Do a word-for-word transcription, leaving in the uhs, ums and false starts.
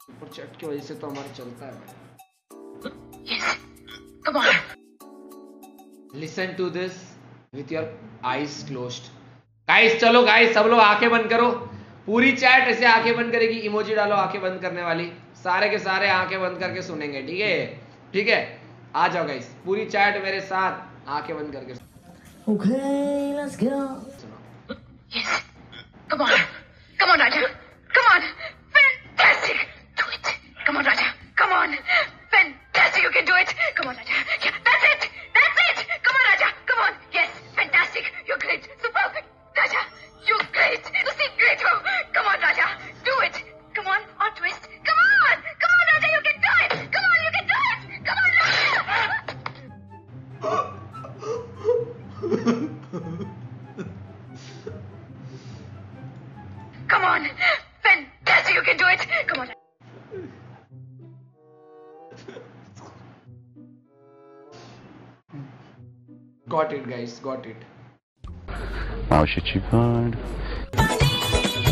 और चैट की वजह से तो हमारा चलता है भाई। Yes. Come on. Listen to this with your eyes closed. Guys चलो गाइस सब लोग आंखें बंद करो। पूरी चैट ऐसे आंखें बंद करेगी, इमोजी डालो आंखें बंद करने वाली, सारे के सारे आंखें बंद करके सुनेंगे। ठीक है ठीक है, आ जाओ गाइस, पूरी चैट मेरे साथ आंखें बंद करके। Okay, let's go. Yes. Come on. Come on, Raja. Come on. Fantastic. Do it. Come on, Raja. Come on. Fantastic. You can do it. Come on, Raja. Yeah, that's it. That's it. Come on, Raja. Come on. Yes. Fantastic. You're great. Superb. Raja, you're great. You see great. Oh. Come on, Raja. Do it. Come on. Or twist. Come on. Come on, Raja. You can do it. Come on. You can do it. Come on, Raja. Come on. Fantastic. You can do it. Come on. Got it guys, got it. Wow, shit, you gone.